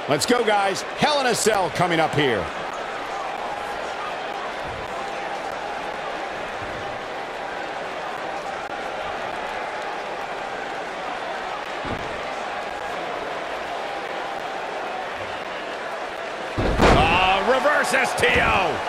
Let's go, guys. Hell in a Cell coming up here. Reverse STO.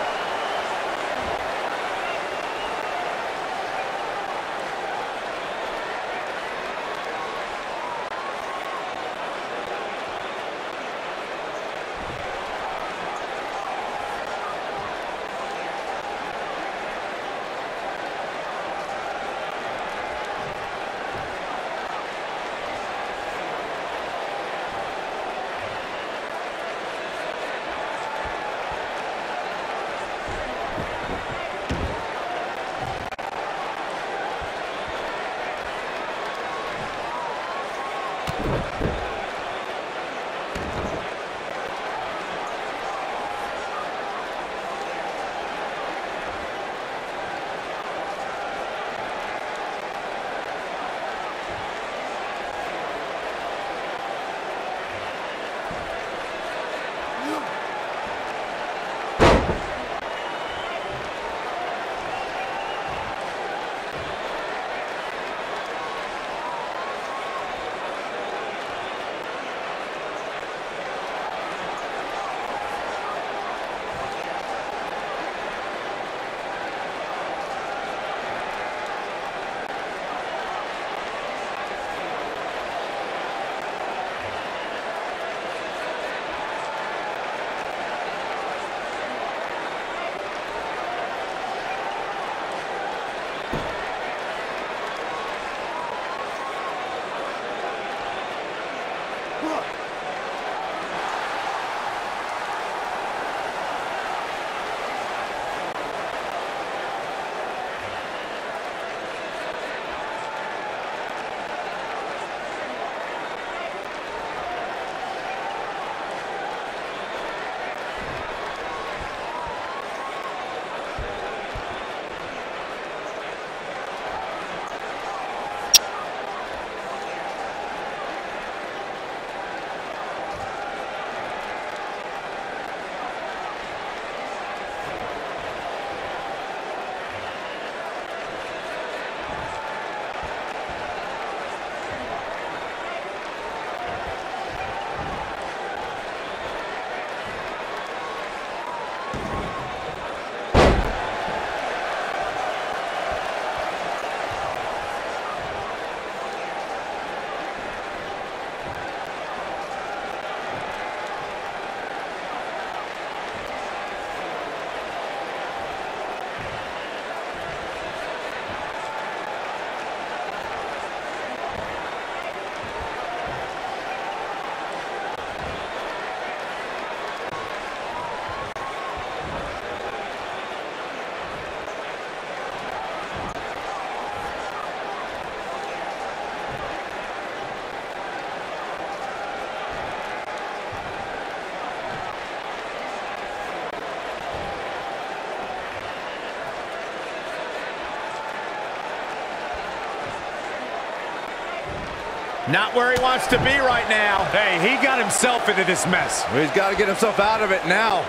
Not where he wants to be right now. Hey, he got himself into this mess. Well, he's got to get himself out of it now.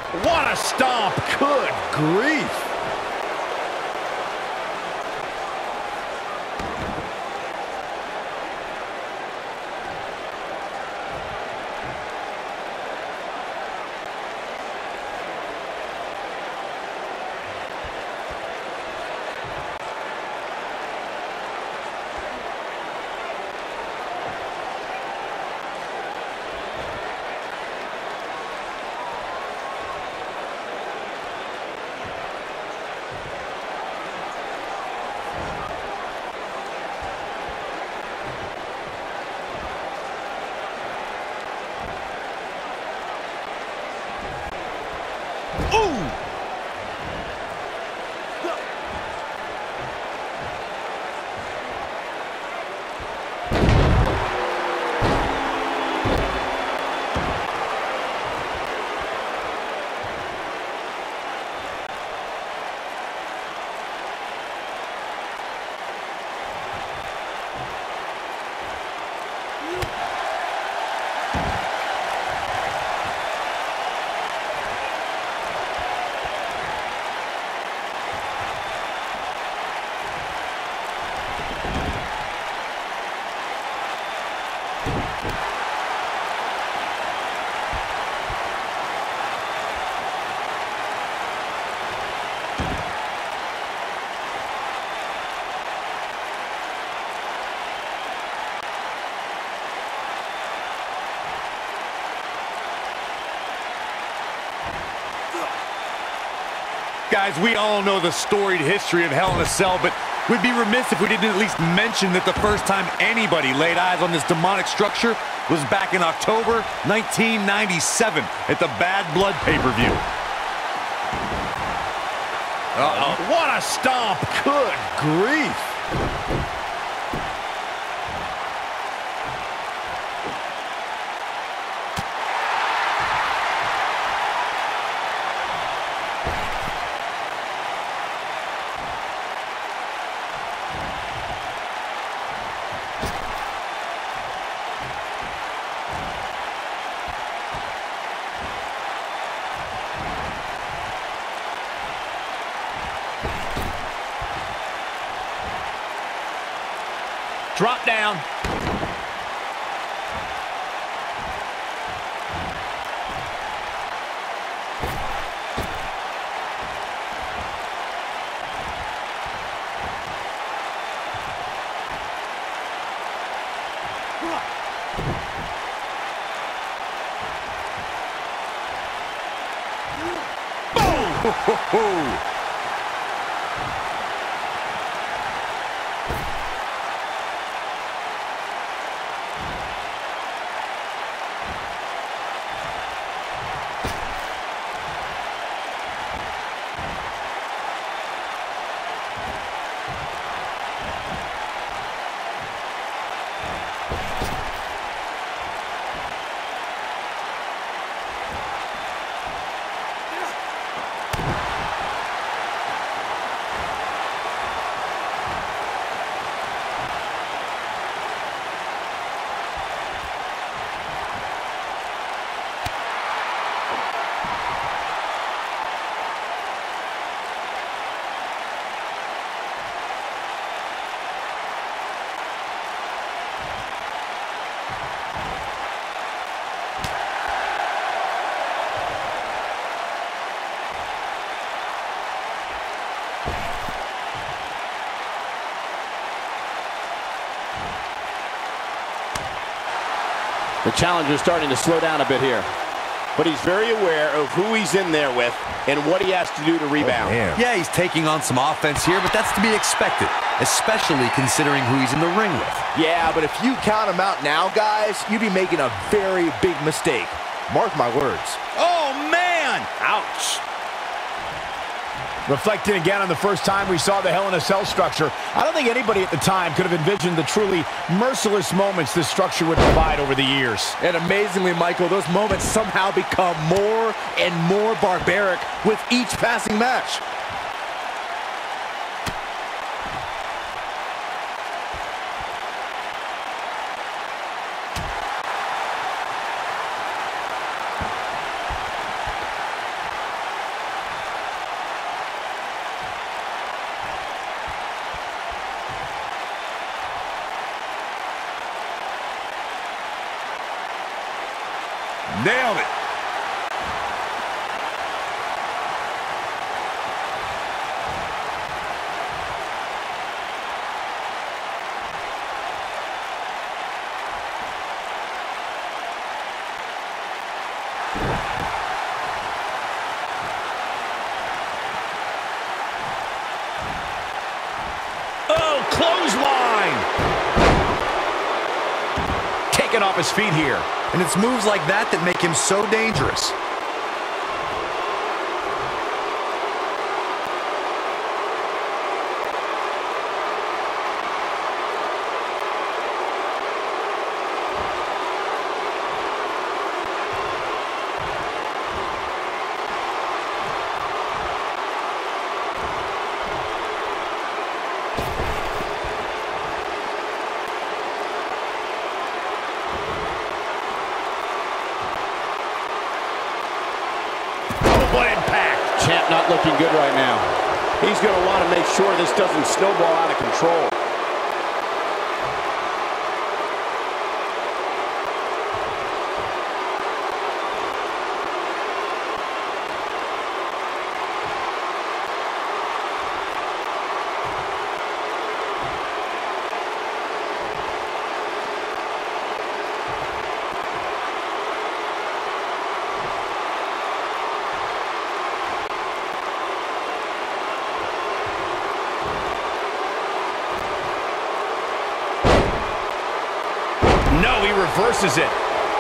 What a stomp. Good grief. Guys, we all know the storied history of Hell in a Cell, but we'd be remiss if we didn't at least mention that the first time anybody laid eyes on this demonic structure was back in October 1997 at the Bad Blood pay-per-view. What a stomp. Good grief. Drop down. Boom! The challenger's starting to slow down a bit here. But he's very aware of who he's in there with and what he has to do to rebound. Yeah, he's taking on some offense here, but that's to be expected, especially considering who he's in the ring with. Yeah, but if you count him out now, guys, you'd be making a very big mistake. Mark my words. Oh, man! Ouch. Reflecting again on the first time we saw the Hell in a Cell structure, I don't think anybody at the time could have envisioned the truly merciless moments this structure would provide over the years. And amazingly, Michael, those moments somehow become more and more barbaric with each passing match. Nailed it. Oh, clothesline! Taken off his feet here. And it's moves like that that make him so dangerous. What impact! Champ not looking good right now. He's going to want to make sure this doesn't snowball out of control. No, he reverses it.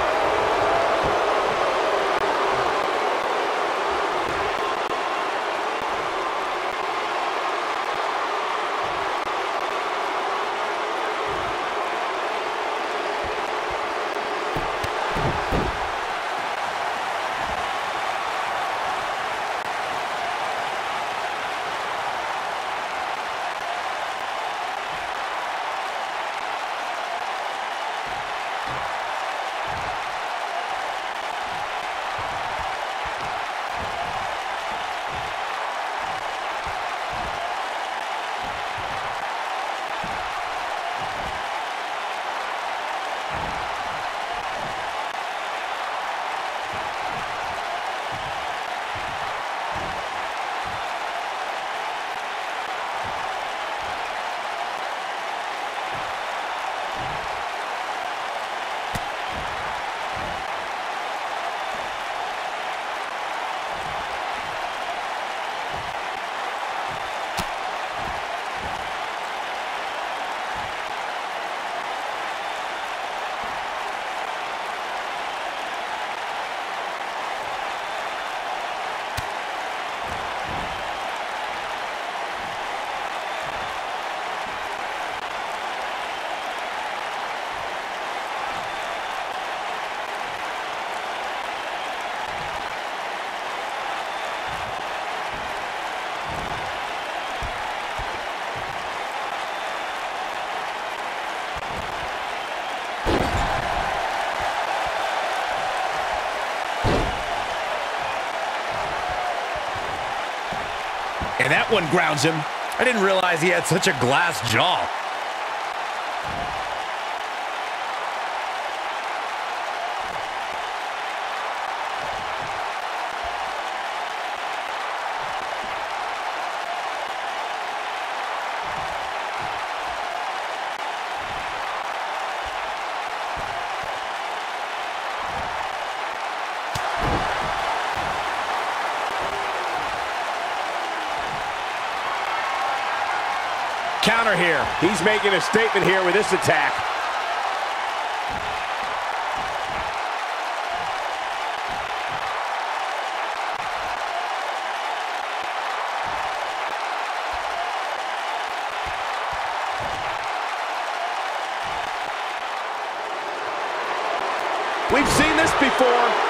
And that one grounds him. I didn't realize he had such a glass jaw. Counter here. He's making a statement here with this attack. We've seen this before.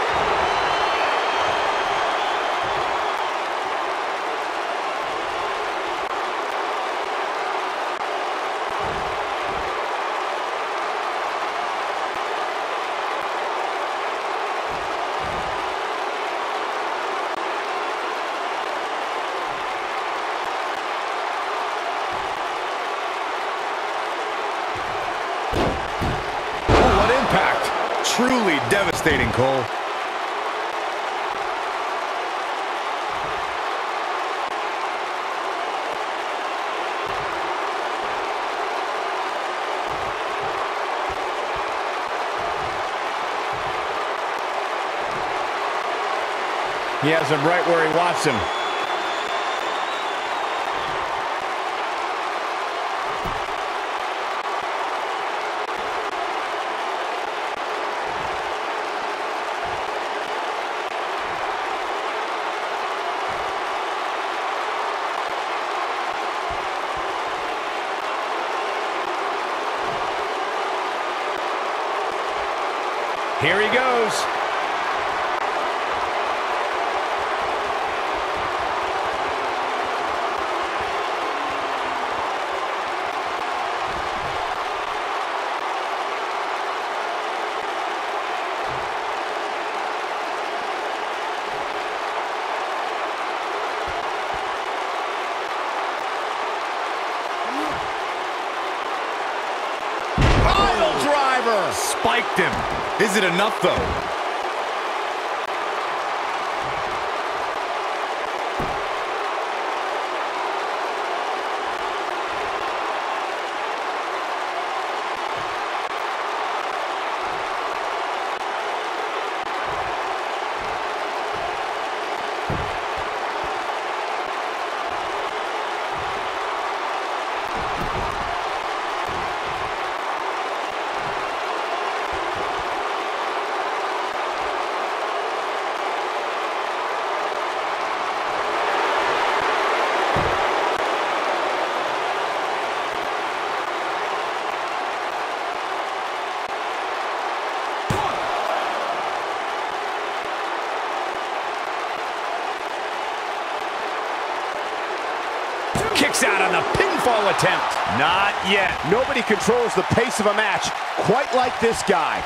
Truly devastating, Cole. He has him right where he wants him. Here he goes. Pile driver. Spiked him. Is it enough, though? Kicks out on the pinfall attempt. Not yet. Nobody controls the pace of a match quite like this guy.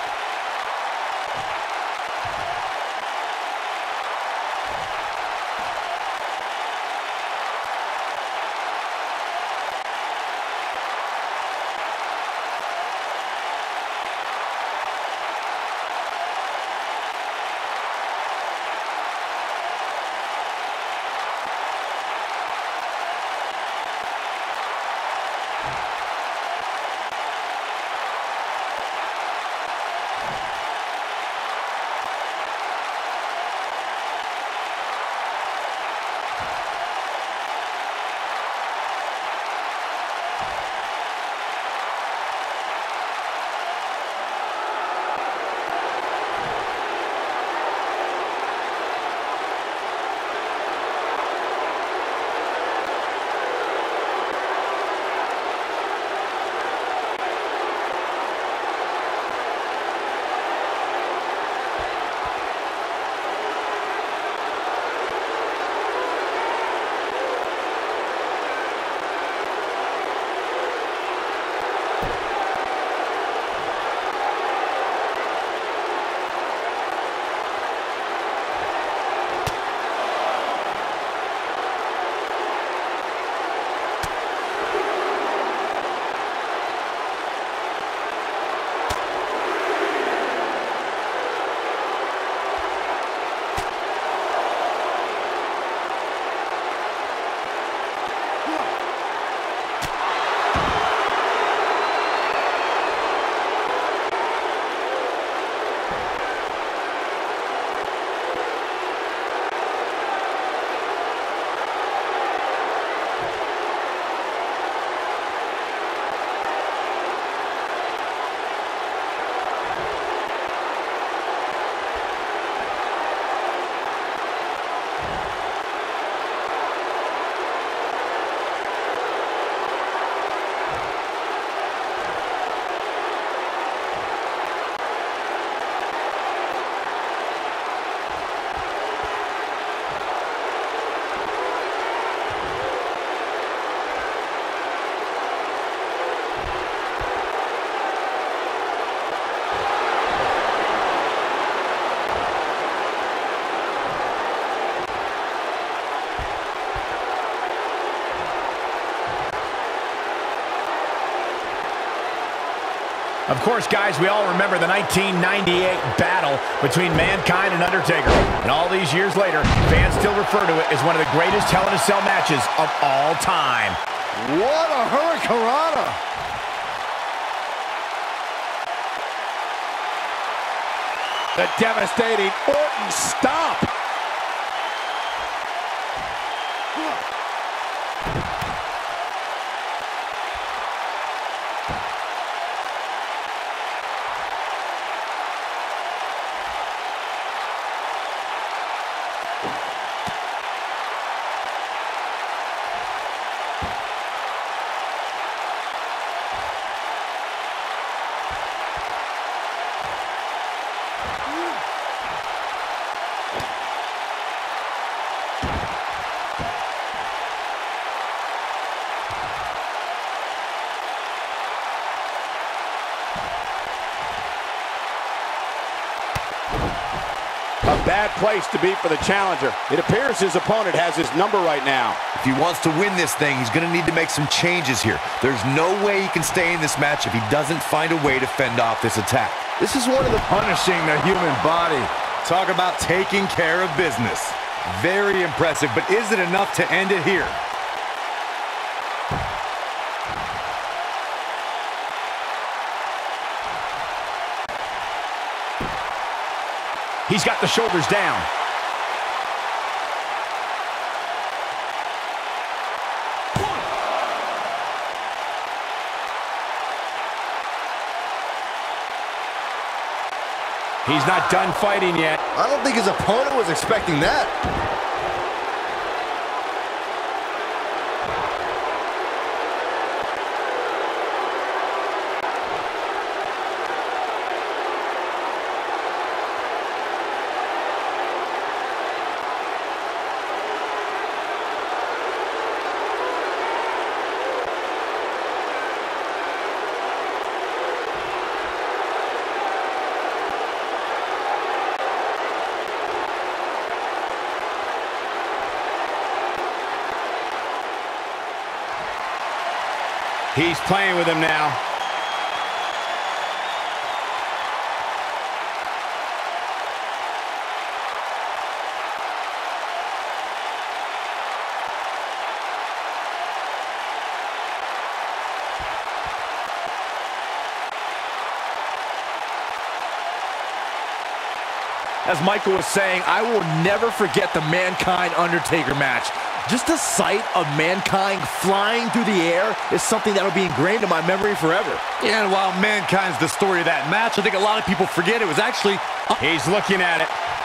Of course, guys, we all remember the 1998 battle between Mankind and Undertaker. And all these years later, fans still refer to it as one of the greatest Hell in a Cell matches of all time. What a hurricanrana! The devastating Orton stomp. bad place to be for the challenger. It appears his opponent has his number right now. If he wants to win this thing, he's going to need to make some changes here. There's no way he can stay in this match if he doesn't find a way to fend off this attack. This is one of the Punishing the human body. Talk about taking care of business. Very impressive, but is it enough to end it here? He's got the shoulders down. He's not done fighting yet. I don't think his opponent was expecting that. He's playing with him now. As Michael was saying, I will never forget the Mankind-Undertaker match. Just the sight of Mankind flying through the air is something that will be ingrained in my memory forever. Yeah, and while Mankind's the story of that match, I think a lot of people forget it was actually... He's looking at it.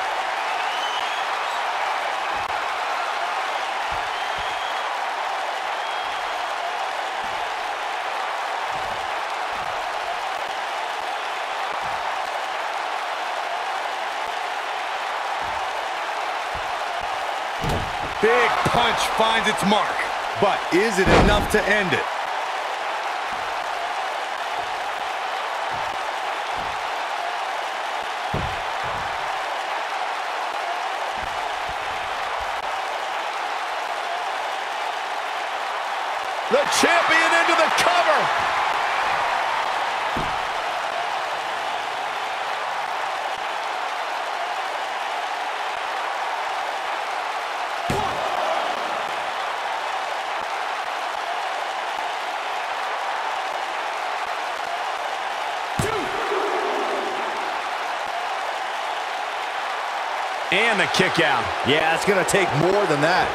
Big punch finds its mark, but is it enough to end it? The champion into the cover. And the kick out. Yeah, it's going to take more than that.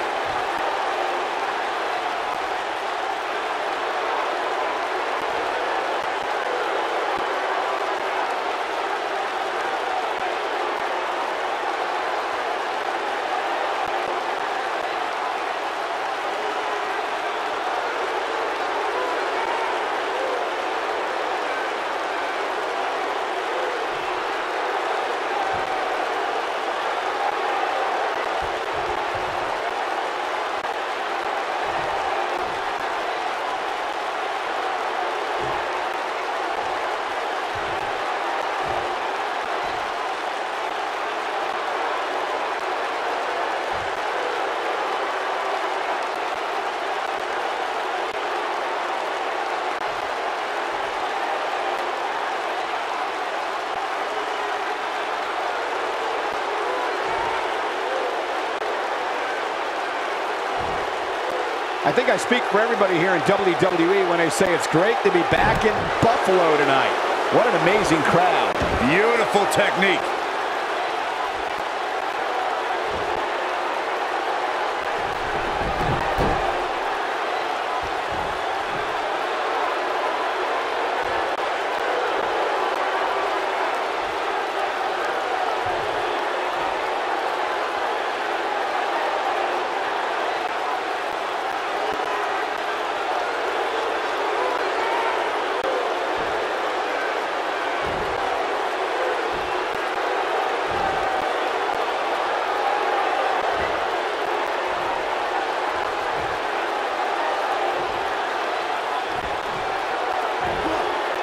I think I speak for everybody here in WWE when I say it's great to be back in Buffalo tonight. What an amazing crowd. Beautiful technique.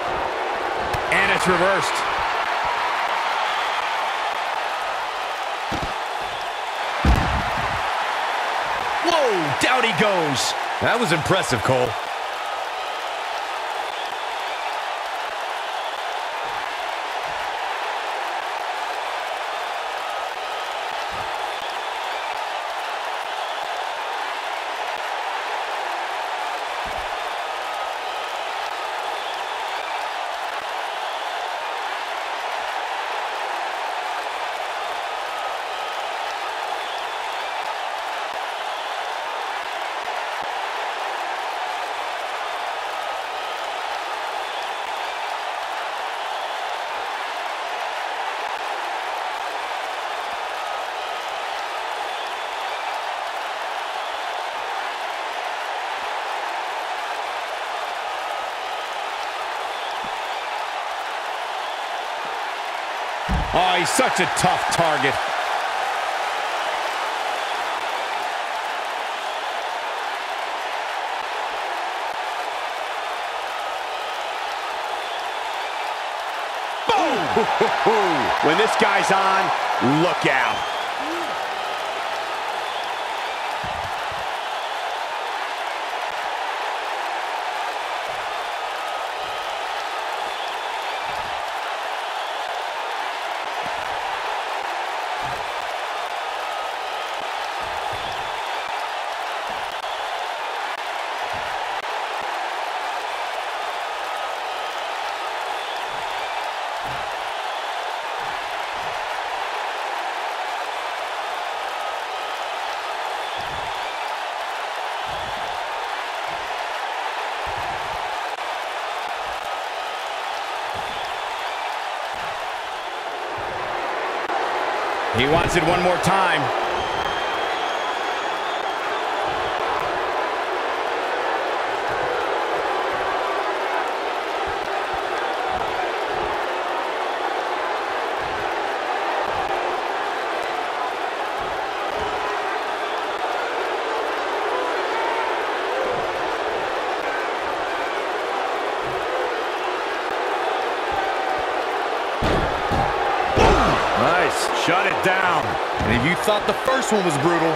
It's reversed. Whoa, down he goes. That was impressive, Cole. Oh, he's such a tough target. Boom! When this guy's on, look out. He wants it one more time. Nice. Shut it down. And if you thought the first one was brutal,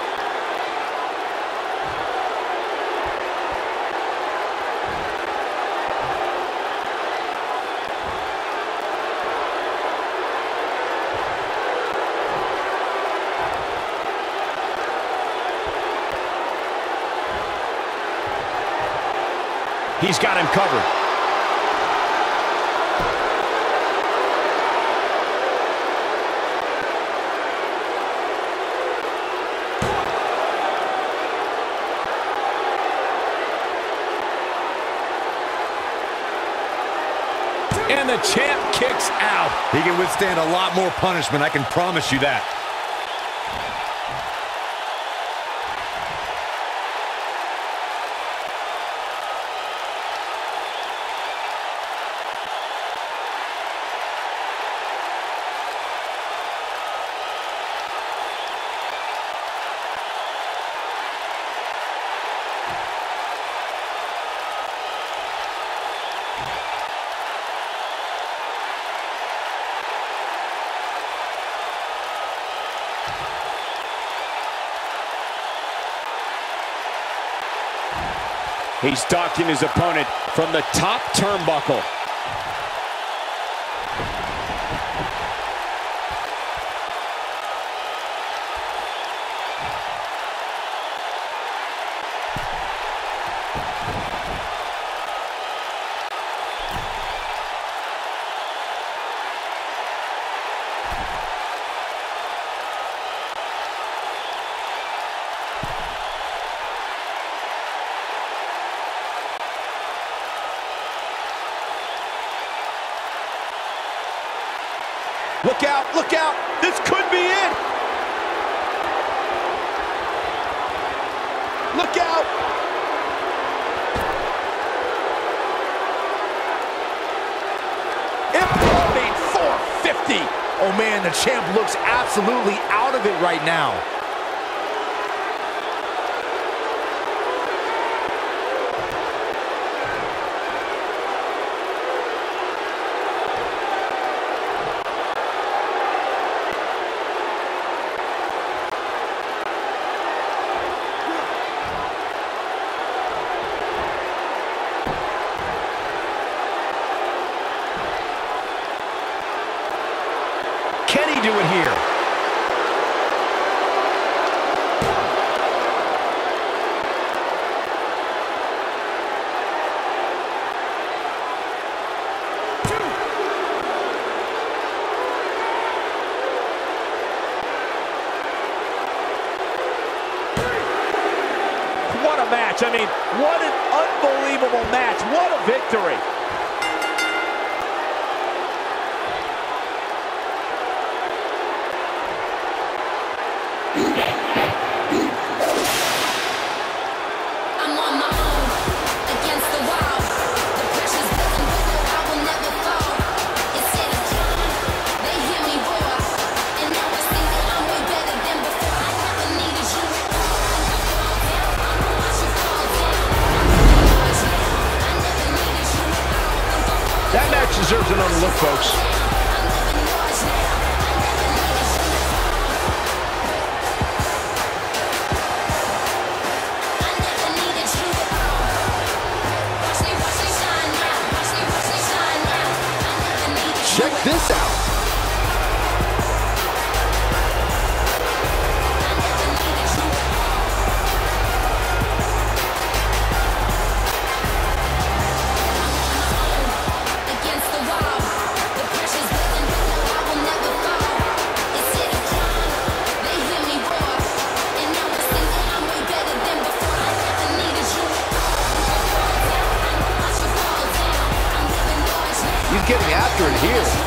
he's got him covered. And the champ kicks out. he can withstand a lot more punishment, I can promise you that. He's stalking his opponent from the top turnbuckle. Look out, look out. This could be it. Look out. Imploding 450. Oh man, the champ looks absolutely out of it right now. match. I mean, what an unbelievable match. What a victory. That match deserves another look, folks. Check this out. He's getting after it here.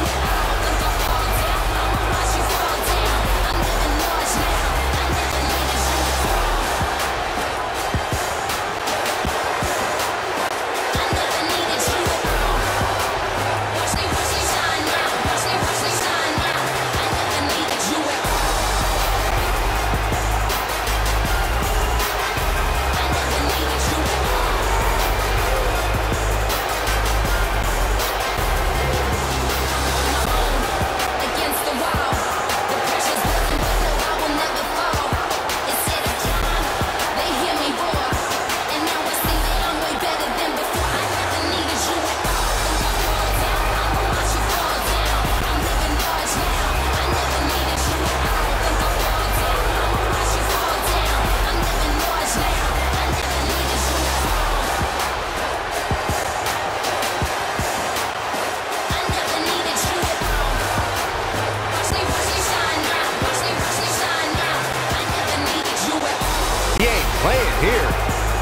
Playing here.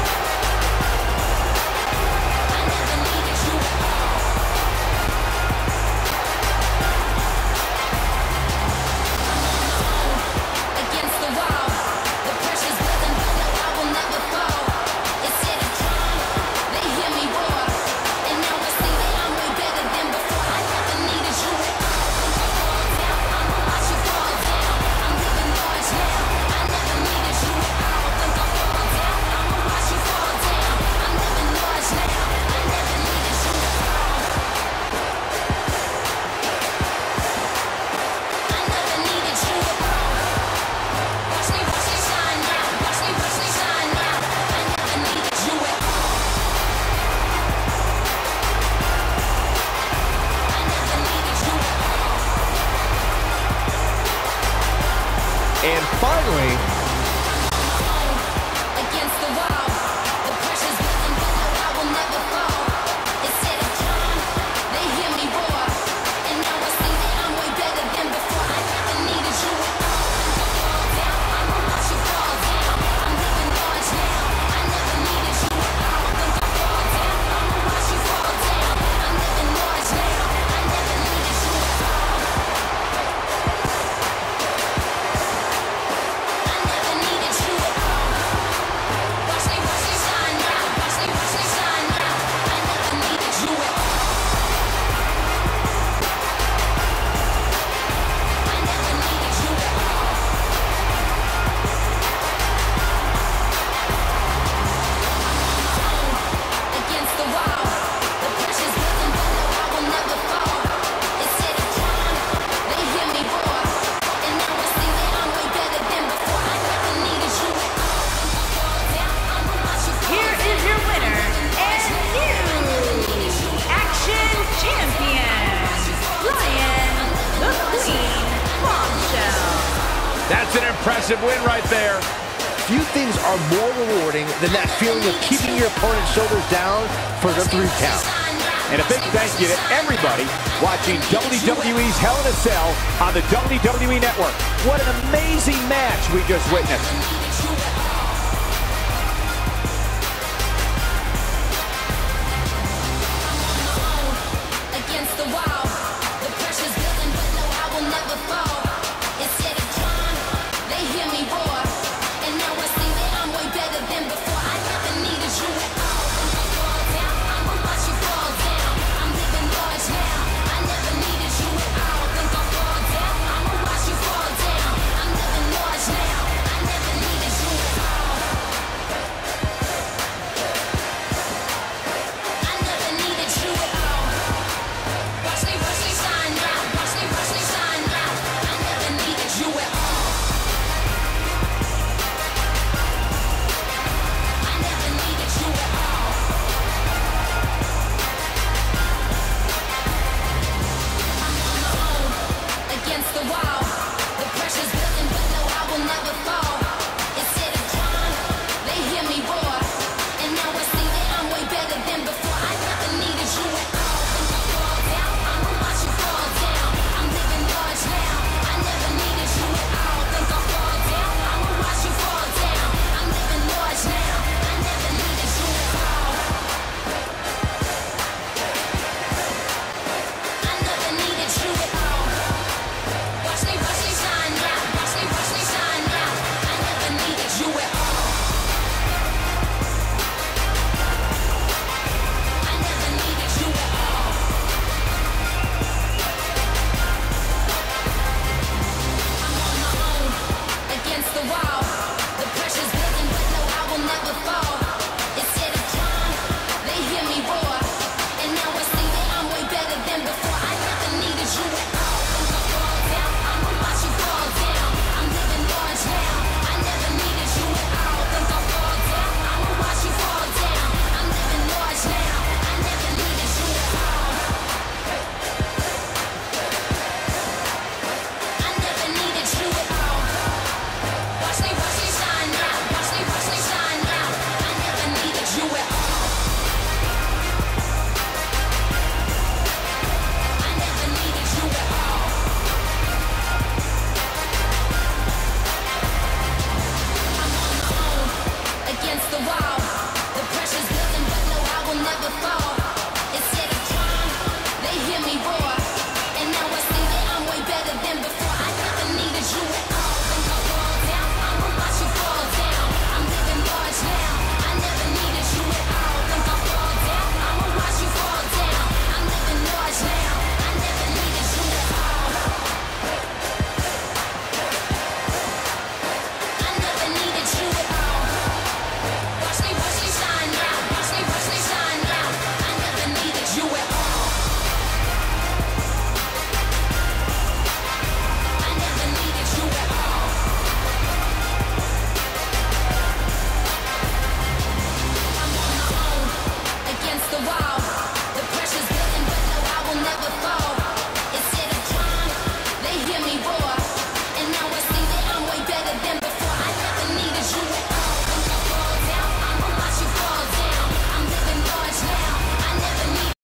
And finally, That's an impressive win right there. few things are more rewarding than that feeling of keeping your opponent's shoulders down for the 3 count. And a big thank you to everybody watching WWE's Hell in a Cell on the WWE Network. What an amazing match we just witnessed.